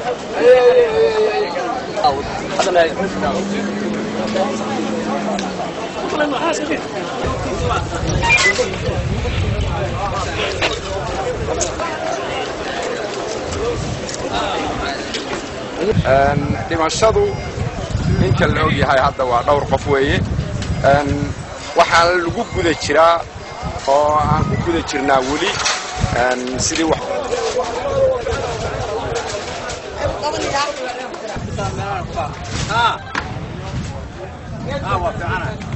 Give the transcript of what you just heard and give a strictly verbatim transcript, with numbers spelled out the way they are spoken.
dhimashadu inta la og yahay hadda waa dhowr qof weeye waxaan lagu guda jiraa oo aan ku guda jirnaa wali sidii wax ها ها وفعنا